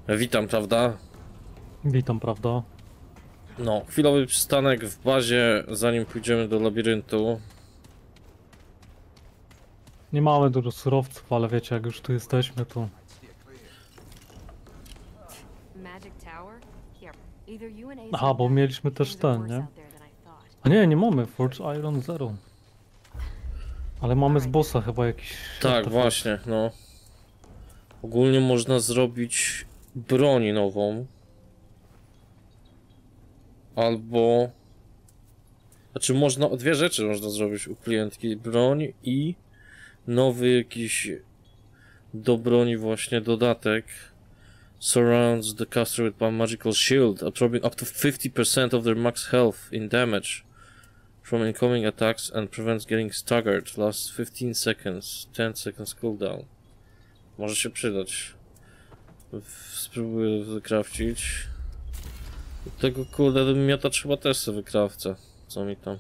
Witam, prawda? Witam, prawda? No, chwilowy przystanek w bazie, zanim pójdziemy do labiryntu. Nie mamy dużo surowców, ale wiecie, jak już tu jesteśmy, to... Aha, bo mieliśmy też ten, nie? A nie, nie mamy Forge Iron Zero. Ale mamy z bossa chyba jakiś... Tak, artefakt. właśnie, no. Ogólnie można zrobić broń nową. Albo... Znaczy można, dwie rzeczy można zrobić u klientki. Broń i nowy jakiś do broni właśnie dodatek. Surrounds the caster with a magical shield, absorbing up to 50% of their max health in damage from incoming attacks and prevents getting staggered. Lasts 15 seconds, 10 seconds cooldown. Może się przydać. Spróbuję wykrafcić. Tego kurde miotacz chyba też sobie wykrawcę. Co mi tam?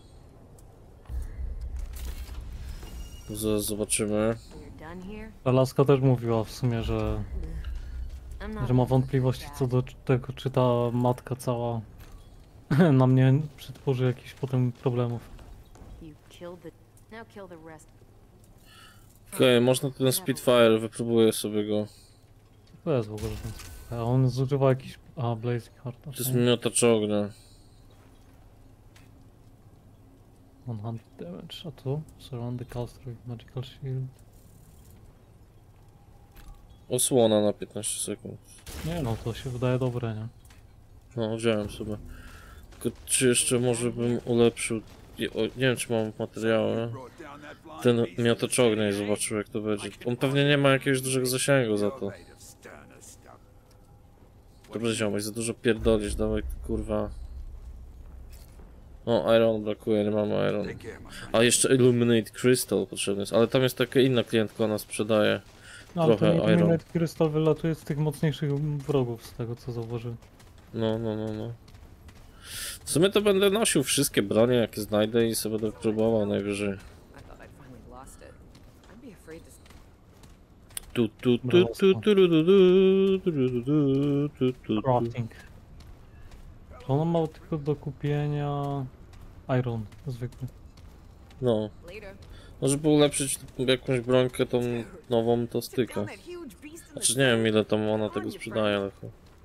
Zaraz zobaczymy. Ta laska też mówiła w sumie, że ma wątpliwości co do tego, czy ta matka cała na mnie przytworzy jakichś potem problemów. Okej, można ten Spitfire, wypróbuję sobie go. To jest w ogóle ten... A on zużywa jakiś... A, Blazing Heart. To jest miotacz ognia. 100 damage, a tu? Surround the caster with magical shield. Osłona na 15 sekund. Nie no, to się wydaje dobre, nie? No, wziąłem sobie. Tylko czy jeszcze może bym ulepszył... Nie wiem, czy mam materiały. Ten miotacz ognia i zobaczył, jak to będzie. On pewnie nie ma jakiegoś dużego zasięgu za to. Dobrze, ziomek, za dużo pierdolisz, dawaj, kurwa. O, Iron brakuje, nie mamy Iron. A jeszcze Illuminate Crystal potrzebny jest, ale tam jest taka inna klientka, ona sprzedaje No ale trochę ten Iron. Illuminate Crystal wylatuje z tych mocniejszych wrogów, z tego co zauważyłem. No. W sumie to będę nosił wszystkie bronie, jakie znajdę i sobie będę próbował najwyżej. Crafting. Ona ma tylko do kupienia Iron zwykły. No. No, żeby ulepszyć jakąś brońkę tą nową, to styka. Znaczy nie wiem, ile tam ona tego sprzedaje, ale...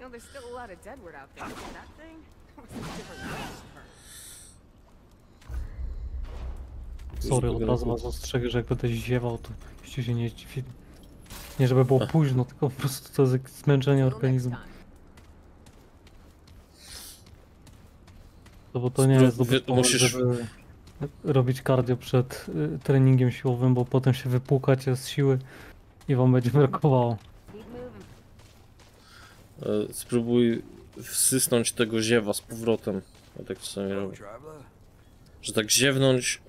Sorry, od razu was ostrzegę, że jak będę ziewał, to byście się nie zdziwili. Nie żeby było późno, tylko po prostu to jest zmęczenie organizmu. No bo to nie jest dobry pomysł, żeby robić cardio przed treningiem siłowym, bo potem się wypłukacie z siły i wam będzie brakowało. Spróbuj wsysnąć tego ziewa z powrotem. Ja tak czasami robię. Że tak ziewnąć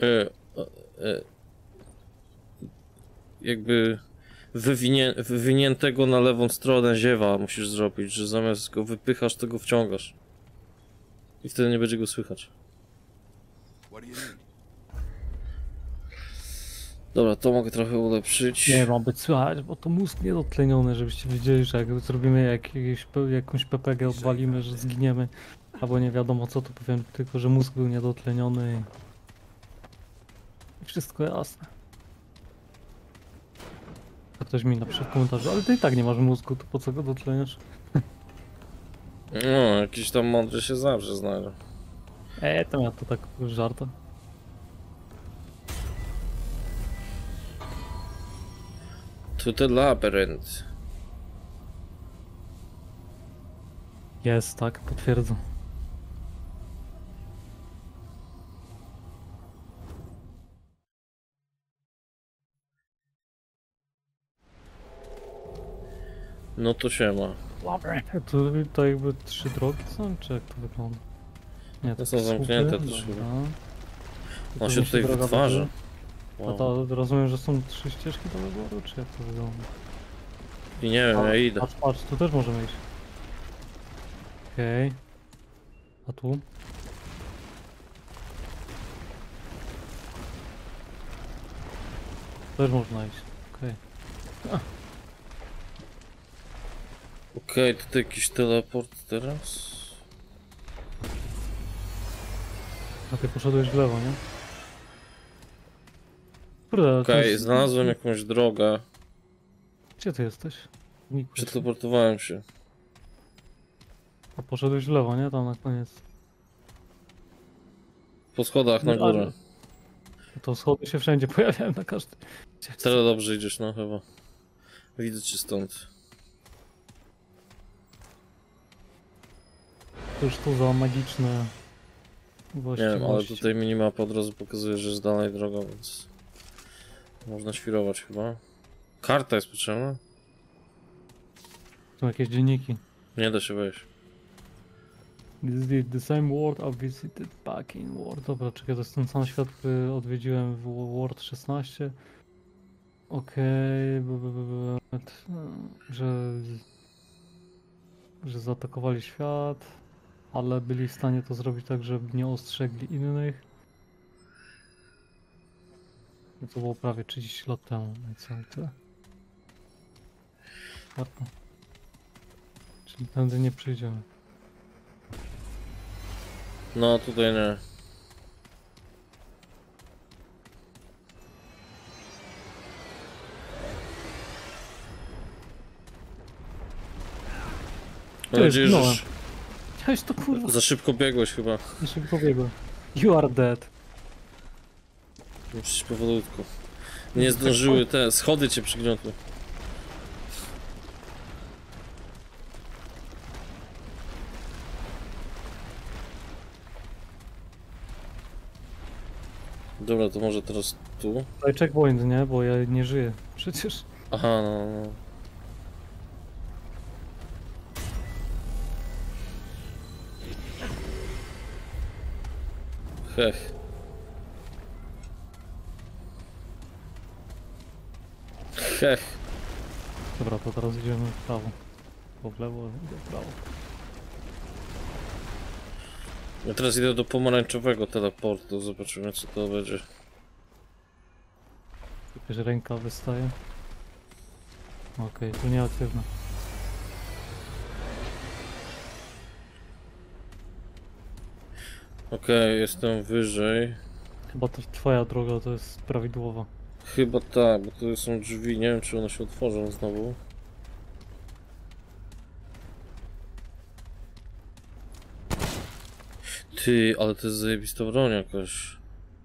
jakby wywiniętego na lewą stronę ziewa musisz zrobić, że zamiast go wypychasz, to go wciągasz. I wtedy nie będzie go słychać. Dobra, to mogę trochę ulepszyć. Nie ma być słychać, bo to mózg niedotleniony, żebyście wiedzieli, że jak zrobimy jakąś PPG, odwalimy, że zginiemy, albo nie wiadomo co, to powiem tylko, że mózg był niedotleniony i wszystko jasne. A ktoś mi napisze w komentarzu, ale ty i tak nie masz mózgu, to po co go dotleniasz? No, jakiś tam mądry się zawsze znajdzie. To ja to tak żarta. To the labyrinth. Jest, tak, potwierdzam. No to się ma. To jakby 3 drogi są, czy jak to wygląda? Nie, To są zamknięte też chyba. On się mi tutaj droga wytwarza. będzie. A Wow. to rozumiem, że są 3 ścieżki do wyboru, czy jak to wygląda? I nie wiem, ja idę. Patrz, tu też możemy iść. Okej. A tu? Też można iść. Okej. Okej, tutaj jakiś teleport teraz. A ty poszedłeś w lewo, nie? Kurde, Okej, znalazłem jakąś drogę. Gdzie ty jesteś? Nikt. Przeteleportowałem się. A poszedłeś w lewo, nie? Tam na koniec. Po schodach na No, ale- górę. To schody się wszędzie pojawiają na każdym. Teraz dobrze idziesz, no chyba. Widzę cię stąd. Cóż to za magiczne Nie właściwości. wiem, ale tutaj minimapa od razu pokazuje, że jest dalej droga, więc... Można świrować chyba. Karta jest potrzebna? Są jakieś dzienniki. Nie da się wejść. This is the same world I visited back in World. Dobra, czekaj, to jest ten sam świat, który odwiedziłem w World 16. Okej, że zaatakowali świat, ale byli w stanie to zrobić tak, żeby nie ostrzegli innych. I to było prawie 30 lat temu, no i co, i tyle. Warto. Czyli tędy nie przyjdziemy. No, tutaj nie. Mam Ty, nadzieję, że zginąłem. Chciałeś to kurwa, za szybko biegłeś chyba. szybko biegłem. You are dead. Musisz powolutku. Nie zdążyły te schody cię przygniotły. Dobra, to może teraz tu. Daj checkpoint, nie? Bo ja nie żyję. Przecież. Aha, no, no. Hech. Hech. Dobra, to teraz idziemy w prawo. Bo w lewo, idę w prawo. Ja teraz idę do pomarańczowego teleportu, zobaczymy co to będzie. Jakaś ręka wystaje. Okej, tu nieaktywna. Okej, jestem wyżej. Chyba to twoja droga to jest prawidłowa. Chyba tak, bo tu są drzwi, nie wiem czy one się otworzą znowu. Ty, ale to jest zajebista broń jakaś.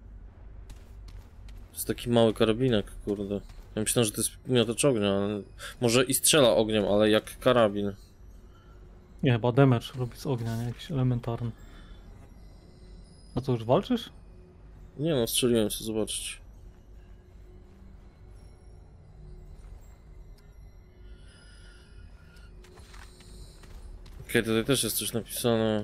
To jest taki mały karabinek, kurde. Ja myślałem, że to jest miotacz ognia, ale... Może i strzela ogniem, ale jak karabin. Nie, chyba damage robi z ognia, nie? Jakiś elementarny. A co, już walczysz? Nie no, strzeliłem, co zobaczyć. Okej, tutaj też jest coś napisane.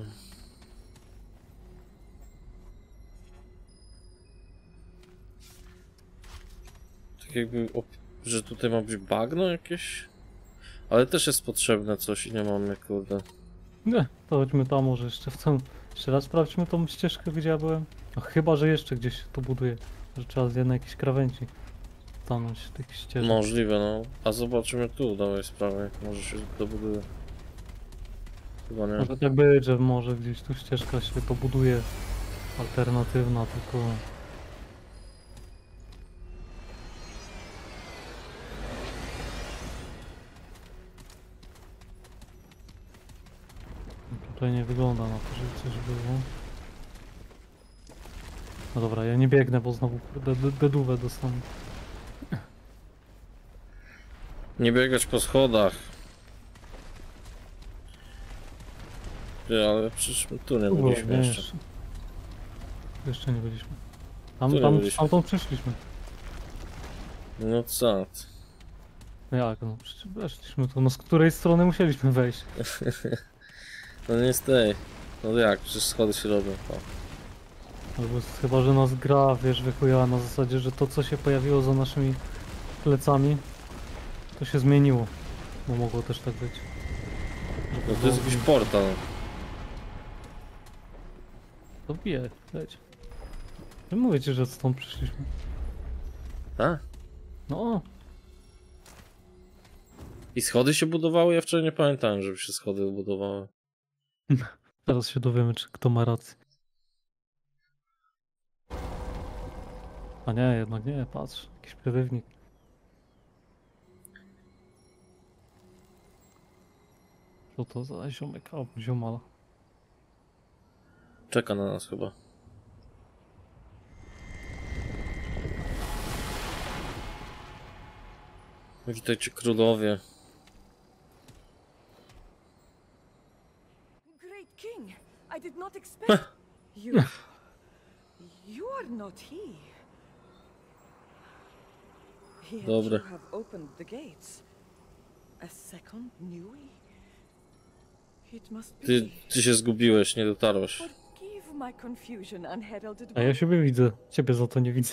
Tak jakby, że tutaj ma być bagno jakieś? Ale też jest potrzebne coś i nie mamy, kurde. Nie, to chodźmy tam może jeszcze w tą... Jeszcze raz sprawdźmy tą ścieżkę, gdzie ja byłem. No chyba, że jeszcze gdzieś to buduje. Że trzeba z jednej jakiejś krawędzi stanąć tych ścieżek. Możliwe, no. A zobaczymy tu, dawaj sprawę, może się dobuduje. Chyba nie. Może tak być, że może gdzieś tu ścieżka się dobuduje alternatywna, tylko... Tutaj nie wygląda na to, żeby coś było. No dobra, ja nie biegnę, bo znowu dedówę dostanę. Nie biegać po schodach. Ty, ale przecież my tu nie Tu byliśmy było, nie, jeszcze. Jeszcze nie byliśmy. Tu nie byliśmy. Tamtąd przyszliśmy. No co? ty? No jak, no przecież weszliśmy tu, no z której strony musieliśmy wejść? No nie z tej. No jak, przecież schody się robią. O. Albo chyba, że nas gra, wiesz, wychujała na zasadzie, że to co się pojawiło za naszymi plecami, to się zmieniło. Bo mogło też tak być. No to jest jakiś portal. To bije, leć. Wy mówicie, że stąd przyszliśmy. A? No, I schody się budowały? Ja wczoraj nie pamiętałem, żeby się schody budowały. Teraz się dowiemy, czy kto ma rację. A nie, jednak nie, patrz, jakiś przerywnik. Co to za ziomek? O, ziomala. Czeka na nas chyba. Witajcie królowie. Great King, I did not expect you. You are not he. Yet Dobre. you have opened the gates. A second Nui? It must be. Ty się zgubiłeś, nie dotarłeś. Forgive my confusion, unheralded A ja one. siebie widzę, ciebie za to nie widzę.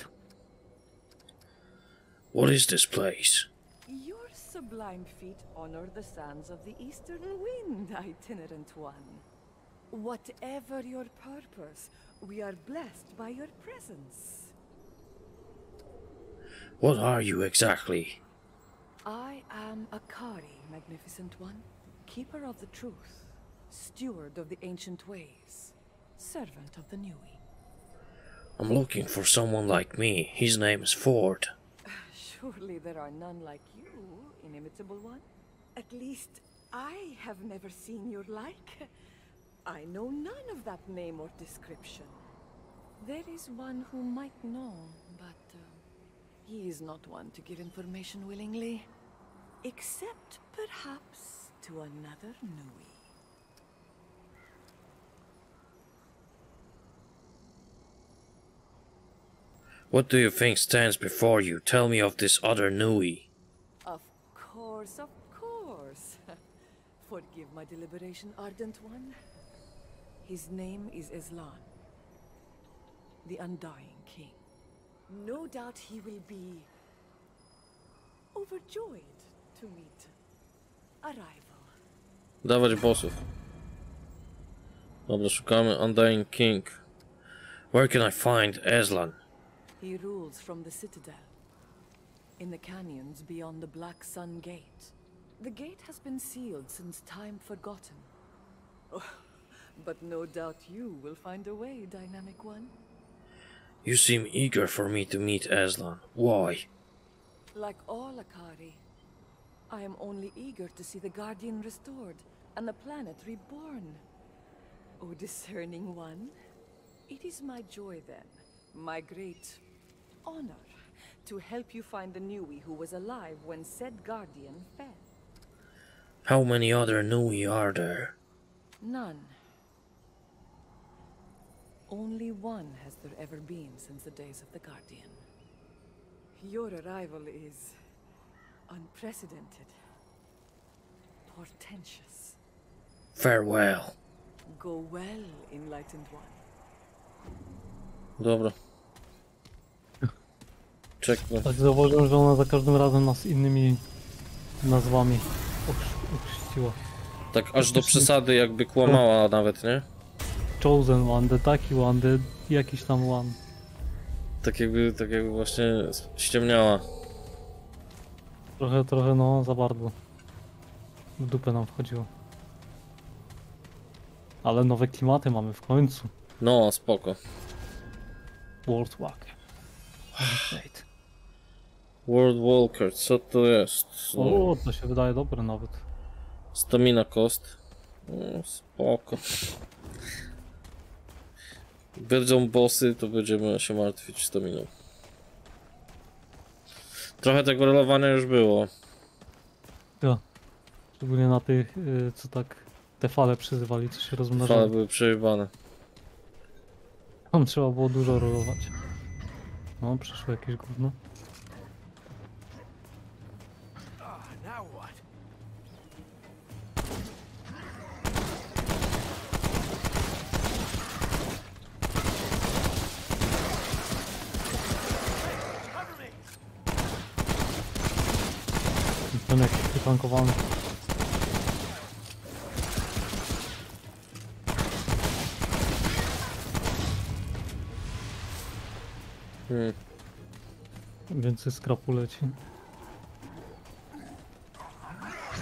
What is this place? Your sublime feet honor the sands of the eastern wind, itinerant one. Whatever your purpose, we are blessed by your presence. What are you exactly? I am Akari, magnificent one, keeper of the truth, steward of the ancient ways, servant of the Nui. I'm looking for someone like me. His name is Ford. Surely there are none like you, inimitable one. At least I have never seen your like. I know none of that name or description. There is one who might know, but he is not one to give information willingly. Except perhaps to another Nui. What do you think stands before you? Tell me of this other Nui. Of course, of course. Forgive my deliberation, ardent one. His name is Eslan, the Undying King. No doubt he will be overjoyed to meet a rival. Dawać bossów. Dobra, szukamy Undying King. Where can I find Aslan? He rules from the citadel, in the canyons beyond the Black Sun Gate. The gate has been sealed since time forgotten. Oh, but no doubt you will find a way, dynamic one. You seem eager for me to meet Aslan. Why? Like all Akari, I am only eager to see the Guardian restored and the planet reborn. O discerning one, it is my joy then, my great honor, to help you find the Nui who was alive when said Guardian fell. How many other Nui are there? None. Only one has there ever been since the days of the Guardian. Your arrival is unprecedented, portentous. Farewell. Go well, enlightened one. Dobra. Czeknę. Tak zauważyłem, że ona za każdym razem nas innymi nazwami ochrzciła. Tak aż do przesady jakby kłamała nawet, nie? Chosen one, the taki one, the jakiś tam one. Tak jakby właśnie ściemniała. Trochę no, za bardzo. W dupę nam wchodziło. Ale nowe klimaty mamy w końcu. No, spoko. World Walker. World Walker, co to jest? O, to się wydaje dobre nawet. Stamina cost. Spoko. Będą bossy, to będziemy się martwić staminą. Trochę tego rolowania już było. Ja. Szczególnie na tych, co tak te fale przyzywali, co się Fale rozmnażały. były przejebane. Tam trzeba było dużo rolować. No, przyszło jakieś gówno. Ten jakiś wytankowany. Więcej skrapu leci.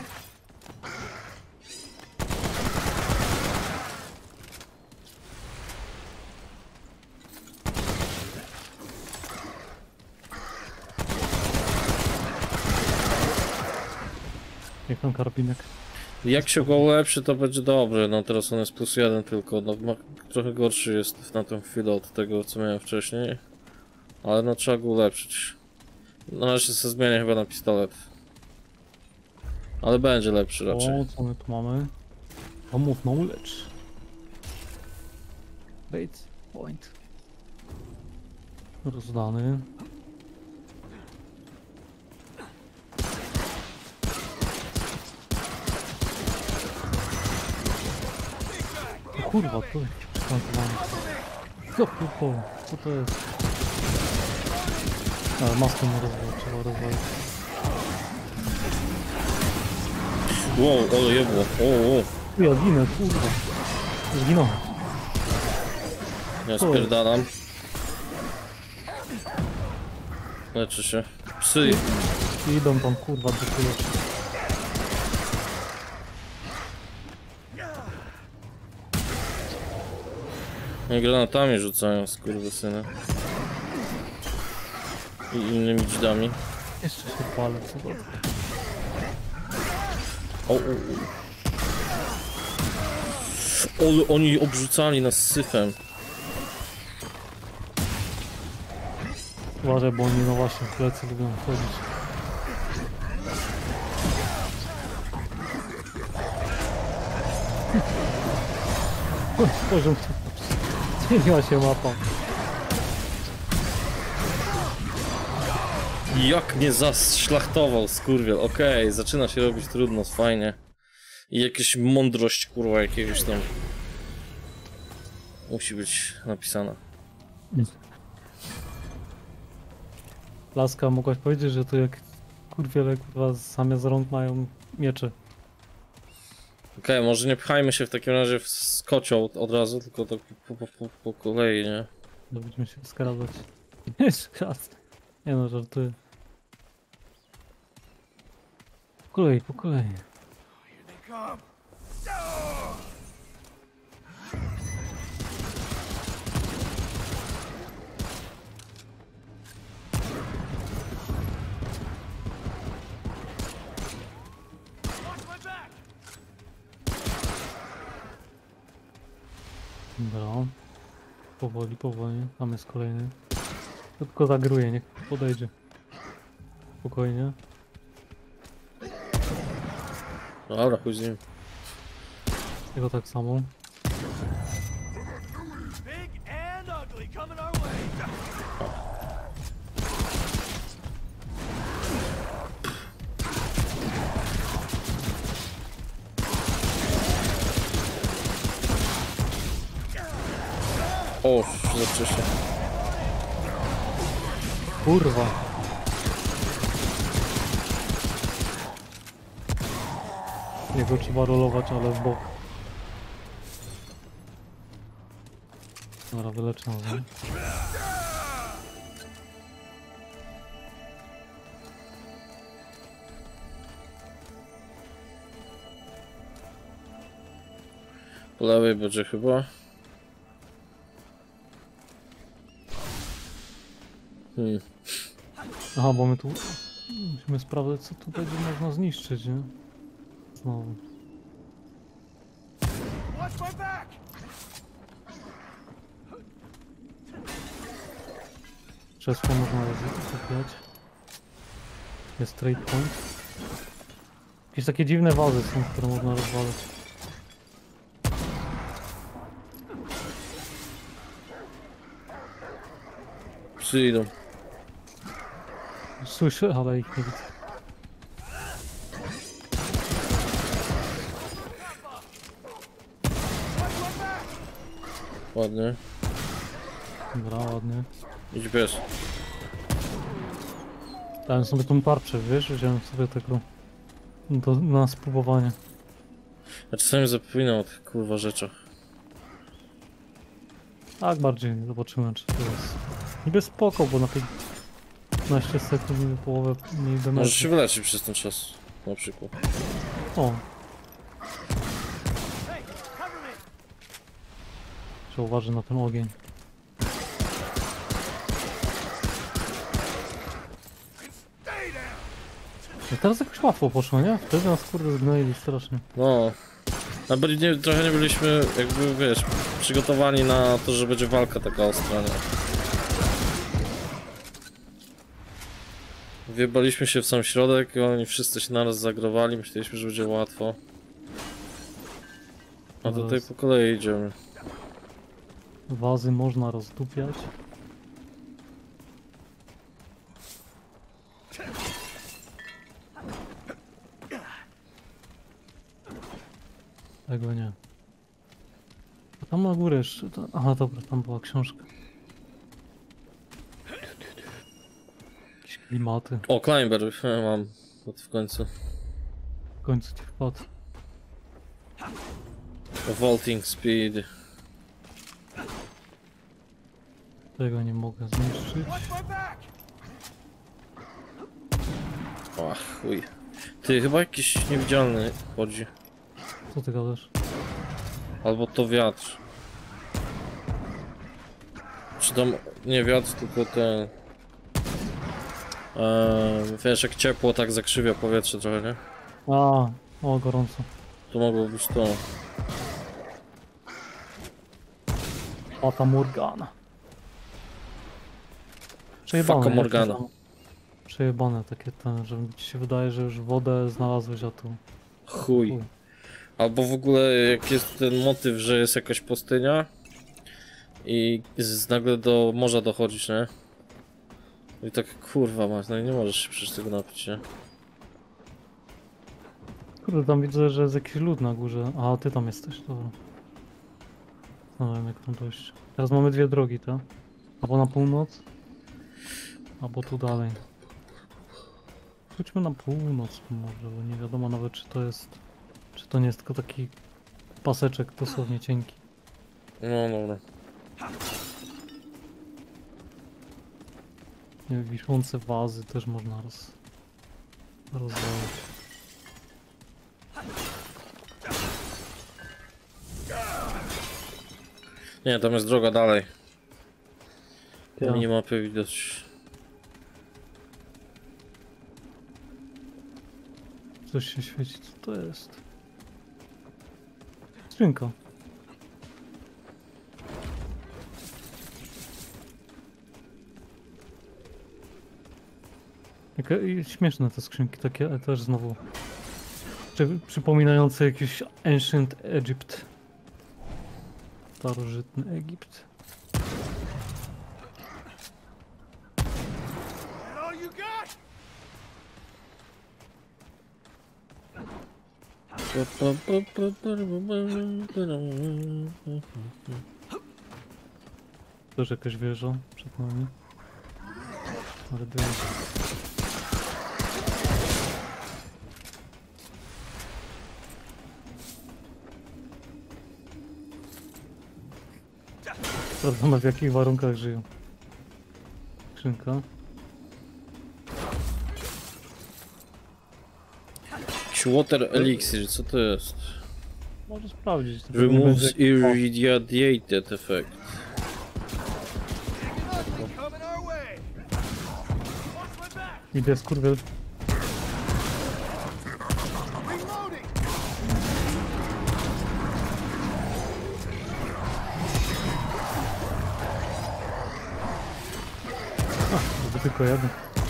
Jak tam karabinek. Jak się go ulepszy, to będzie dobrze. No teraz on jest +1 tylko. No, trochę gorszy jest na tę chwilę od tego, co miałem wcześniej. Ale no trzeba go ulepszyć. Na razie się zmienię chyba na pistolet. Ale będzie lepszy raczej. O, co my tu mamy? Home of knowledge. Bait point. Rozdany. O kurwa, tu jakiś przyplantowany. No kurwa, co to jest? Ale maskę mu rozwalić, trzeba rozwalić. Wow, ale jebło. O. Ja ginę, kurwa. Zginąłem. Ja spierdalam. Leczy się. Psy. Idą tam kurwa do tyłu. I granatami rzucają, skurwysyny. I innymi dzidami. Jeszcze się palę, co to? O. Ale oni obrzucali nas syfem. Uważaj, bo oni no właśnie w plecy lubią wchodzić. Poziom zmieniła się mapa. Jak mnie zaszlachtował, skurwiel. Okej, zaczyna się robić trudno, fajnie. I jakaś mądrość, kurwa, jakiegoś tam musi być napisana. Laska, mogłaś powiedzieć, że to jak kurwiele kurwa zamiast rąk mają miecze. Okej, może nie pchajmy się w takim razie w kocioł od razu, tylko tak po kolei, nie? No będziemy się skradać. Jeszcze raz. Nie no, żartuję. Po kolei, po kolei. Dobra. Powoli, powoli. Tam jest kolejny. Tylko zagruje, niech podejdzie. Spokojnie. Dobra, chuj z nim. Jego tak samo. Big and ugly coming our way. O, zaczy się. Kurwa. Jego trzeba rolować, ale w bok. Dobra, wyleczę go. Po lewej będzie chyba. Aha, bo my tu musimy sprawdzać, co tu będzie można zniszczyć, nie? Znowu. Watch my back. Krzesło można rozkupiać. Jest trade point. Jakieś takie dziwne wazy są, które można rozwalać. Psy idą. Słyszę, ale ich nie widzę. Ładnie. Dobra, ładnie. Idź bez. Dałem sobie tą tarczę, wiesz? Wziąłem sobie tego na spróbowanie. Ja czasami zapominam o tych kurwa rzeczach. Tak, bardziej zobaczymy, czy to jest niby spoko, bo na 15 sekund niby połowę mniej Możesz damage'u. się wyleczyć przez ten czas. Na przykład. O, Hey, cover me. trzeba uważać na ten ogień. Stay down. I teraz jakoś łatwo poszło, nie? Wtedy nas kurde zgnoili strasznie. No. A trochę nie byliśmy, jakby wiesz, przygotowani na to, że będzie walka taka ostra, nie? Wjebaliśmy się w sam środek i oni wszyscy się naraz zagrowali, myśleliśmy, że będzie łatwo. A tutaj po kolei idziemy. Wazy można rozdupiać. Tego nie. A tam na górę jeszcze... Aha, dobra, tam była książka. Jakieś klimaty. O, climber mam w końcu. W końcu ci wpadł. Vaulting speed. Tego nie mogę zniszczyć. Watch my back! Ach, chuj. Ty, chyba jakiś niewidzialny chodzi. Co ty gadasz? Albo to wiatr. Czy tam nie wiatr, tylko ten... wiesz, jak ciepło tak zakrzywia powietrze trochę, nie? A, o gorąco. To mogło być to. Fata Morgana. Przejebane. Fata Morgana. jakieś tam- Przejebane takie ten, że ci się wydaje, że już wodę znalazłeś, a tu... Chuj. Albo w ogóle jak jest ten motyw, że jest jakaś pustynia i nagle do morza dochodzisz, nie? I tak kurwa masz, no i nie możesz się przecież tego napić, nie? Kurde, tam widzę, że jest jakiś lód na górze. A, ty tam jesteś, dobra. Znałem jak tam dojść. Teraz mamy dwie drogi, tak? Albo na północ, albo tu dalej. Chodźmy na północ może, bo nie wiadomo nawet czy to jest... Czy to nie jest tylko taki paseczek dosłownie cienki. No dobra. Nie wiem, wiszące wazy też można rozwalić. Nie, tam jest droga dalej. Ja. Na minimapie widać. Coś się świeci, co to jest? Skrzynka. I śmieszne te skrzynki, takie ale też znowu przypominające jakiś Ancient Egypt. Starożytny Egipt. That all you got? Też jakaś wieża przed nami. Ale było. Sprawdzamy w jakich warunkach żyją. Skrzynka. Jakiś water elixir, co to jest? Może sprawdzić. tylko nie Removes będzie- irradiated effect. Coming our way! Watch my back! Idę skurwiel. Reloading! To tylko jeden.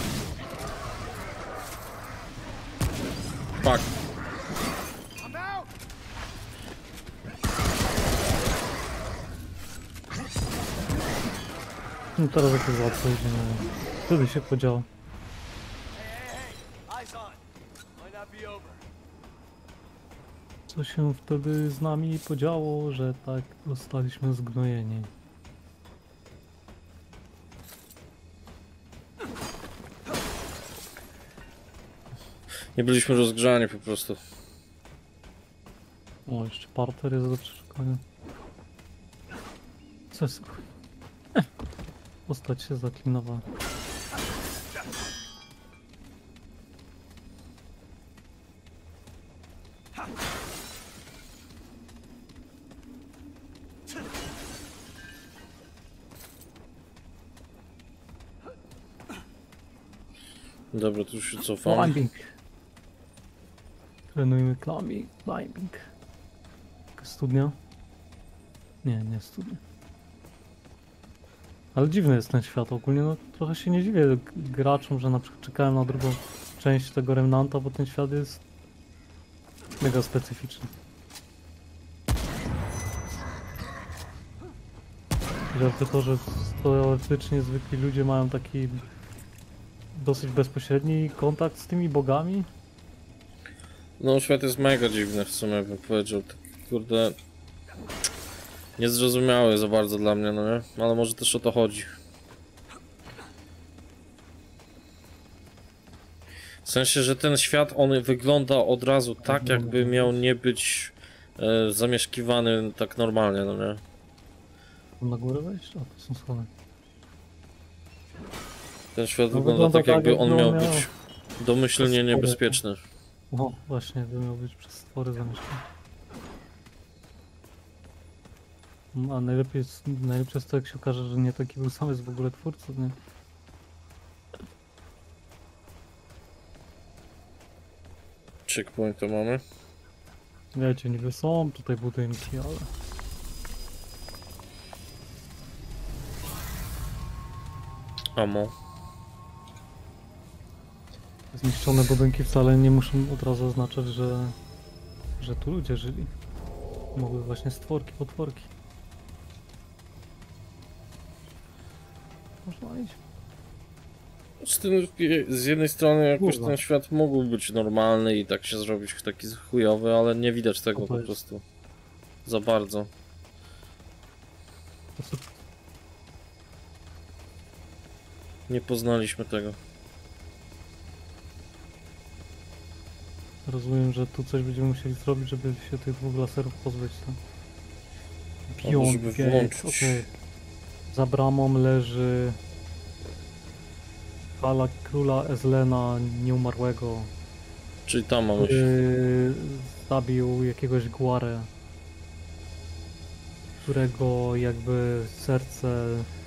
Fuck. I'm out! No teraz jakoś łatwo idzie, nie wiem. Wtedy się podziało. Hey, eyes on. Might not be over. Co się wtedy z nami podziało, że tak zostaliśmy zgnojeni. Nie byliśmy rozgrzani po prostu. O, jeszcze parter jest do przeszukania. Co jest? Postać się zaklinowała. Dobra, tu już się O, cofam. Ambing. Trenujmy climbing. Studnia? Nie studnia. Ale dziwny jest ten świat ogólnie, no trochę się nie dziwię graczom, że na przykład czekałem na drugą część tego Remnanta, bo ten świat jest mega specyficzny. Że to, że teoretycznie zwykli ludzie mają taki dosyć bezpośredni kontakt z tymi bogami. No świat jest mega dziwny w sumie, bym powiedział. Tak, kurde... Niezrozumiały za bardzo dla mnie, no nie? Ale może też o to chodzi. W sensie, że ten świat, on wygląda od razu tak, jakby miał nie być zamieszkiwany tak normalnie, no nie? Mam na górę wejść? O, to są schody. Ten świat No wygląda tak, jakby on miał miał być domyślnie niebezpieczny. O, właśnie, by miał być przez stwory zamieszkany. A najlepsze jest to, jak się okaże, że nie taki był sam jest w ogóle twórcą, nie? Checkpoint to mamy. Wiecie, niby są tutaj budynki, ale... Amo. Zniszczone budynki wcale nie muszą od razu oznaczać, że tu ludzie żyli. Mogły właśnie stworki, potworki. Można iść. Z jednej strony jakoś Kurwa. ten świat mógł być normalny i tak się zrobić taki chujowy, ale nie widać tego to po jest? prostu. Za bardzo. To co- Nie poznaliśmy tego. Rozumiem, że tu coś będziemy musieli zrobić, żeby się tych dwóch laserów pozbyć. Tam. Albo Beyond żeby Gate, włączyć. okej. Za bramą leży fala króla Ezlena nieumarłego, Czyli tam mamy się. który zabił jakiegoś Guarę, którego jakby serce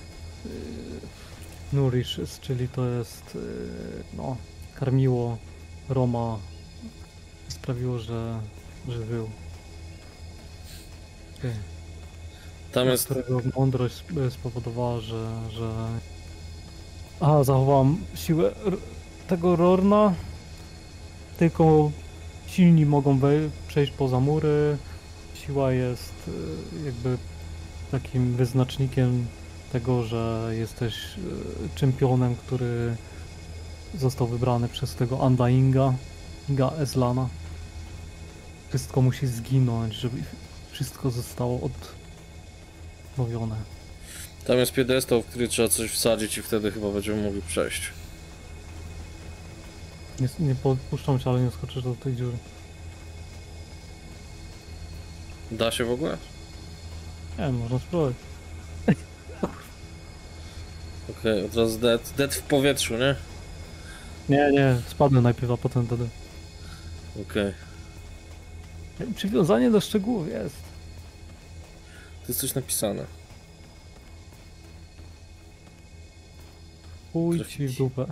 nourishes, czyli to jest no, karmiło Roma, sprawiło, że żył. Okay. Tam jest... Którego mądrość spowodowała, że... Aha, zachowałam siłę tego Rorna. Tylko silni mogą przejść poza mury. Siła jest jakby takim wyznacznikiem tego, że jesteś czempionem, który został wybrany przez tego Undyinga, Ezlana. Wszystko musi zginąć, żeby wszystko zostało odnowione. Tam jest piedestał, w który trzeba coś wsadzić i wtedy chyba będziemy mogli przejść. Nie podpuszczam cię, ale nie skoczysz do tej dziury. Da się w ogóle? Nie wiem, można spróbować. Okej, od razu dead. Dead w powietrzu, nie? Nie, spadnę najpierw, a potem wtedy. Okej. Przywiązanie do szczegółów jest. To jest coś napisane. Pójdź ci w dupę.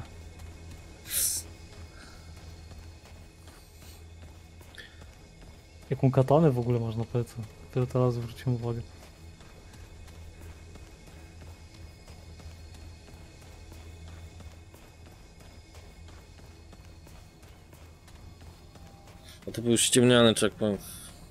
Jaką katanę w ogóle masz na plecy? Tyle teraz zwróciłem uwagę. A to był ściemniany checkpoint.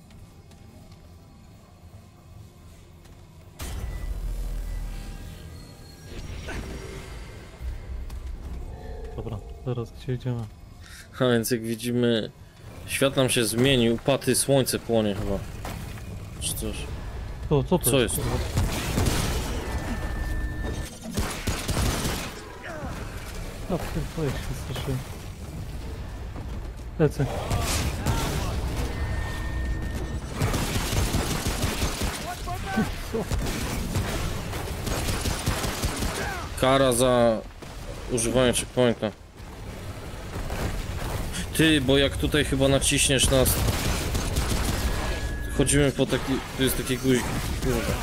Dobra, teraz gdzie idziemy? A więc jak widzimy, świat nam się zmienił, paty, słońce płonie chyba. Czy coś? Co to Co jest? kurwa? No, to jest się straszyłem. Lecę. Co? Kara za używanie checkpointa. Ty, bo jak tutaj chyba naciśniesz nas... Chodzimy po taki... Tu jest taki guzik. Kurwa.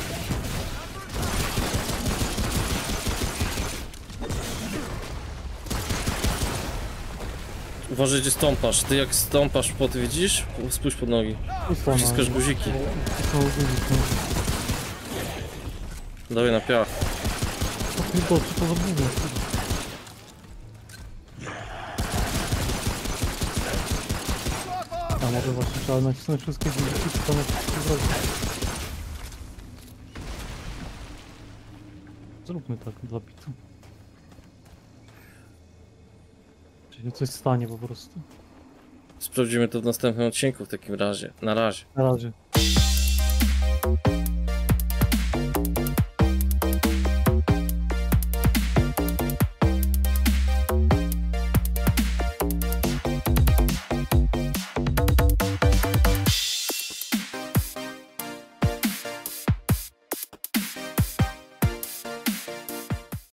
Uważaj, gdzie stąpasz. Ty jak stąpasz pod, widzisz? Spójrz pod nogi. Pusto, no. Wciskasz guziki. Pusto guzik, no. Dawaj na piach. Co to za budę? A może właśnie trzeba nacisnąć wszystkie guziki, co tam wszystko zrobić. Zróbmy tak dla pitu. Czy się coś stanie po prostu. Sprawdzimy to w następnym odcinku w takim razie. Na razie. Na razie.